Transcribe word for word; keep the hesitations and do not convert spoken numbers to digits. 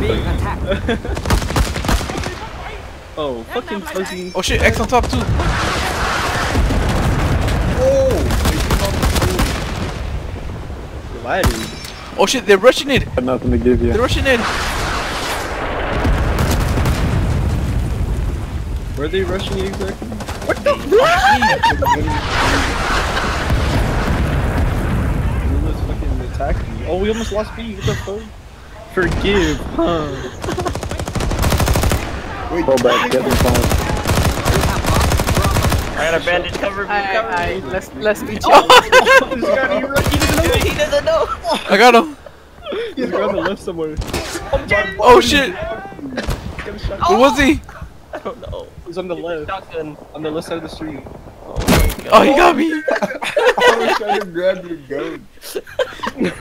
being attacked. Oh, fucking fuzzy. Oh shit, X on top too. Oh! Gliding. Oh shit, they're rushing it. Got nothing to give you. They're rushing it. Where are they rushing it exactly? What the fuck? Let's fucking attack me. Oh, we almost lost B. What the fuck? Forgive, huh? Wait, go back, get them phone. I got a bandage, cover me, cover I, I, me. let's, let's be chill. This guy, he, he didn't know. Dude, he doesn't know. I got him. He's on the left somewhere. Oh shit. Where was he? I don't know. He's on the left. Shotgun. On the left side of the street. Oh my god. Oh, he got me. I was trying to grab your gun.